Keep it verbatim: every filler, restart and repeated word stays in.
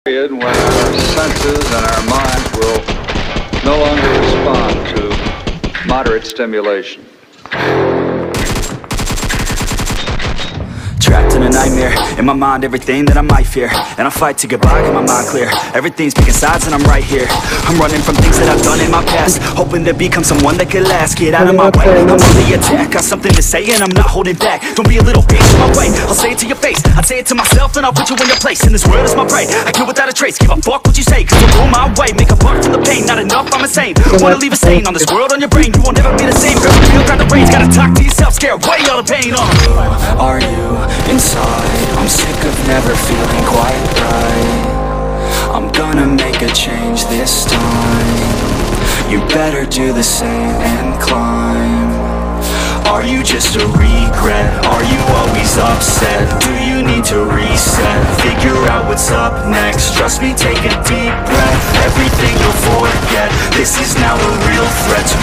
Period when our senses and our minds will no longer respond to moderate stimulation. Trapped in a nightmare, in my mind everything that I might fear. And I fight to get by, get my mind clear. Everything's picking sides and I'm right here. I'm running from things that I've done in my past, hoping to become someone that could last. Get out of my way, I'm on the attack. Got something to say and I'm not holding back. Don't be a little bitch in my way, I'll say it to your face. I say it to myself and I'll put you in your place. And this world is my prey, I kill without a trace. Give a fuck what you say, cause you'll go my way. Make a buck from the pain, not enough, I'm insane. Wanna leave a stain on this world, on your brain. You won't never be the same, girl, real kind of brains. Gotta talk to yourself, scare away all the pain. uh. Who are you inside? I'm sick of never feeling quite right. I'm gonna make a change this time. You better do the same and climb. Are you just a regret? Are you always upset? Do you need to reset? Figure out what's up next. Trust me, take a deep breath. Everything you'll forget. This is now a real threat to